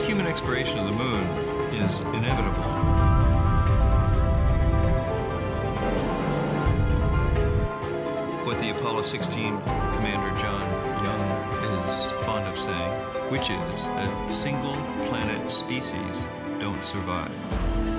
human exploration of the moon is inevitable. What the Apollo 16 Commander John Young is fond of saying, which is that single planet species don't survive.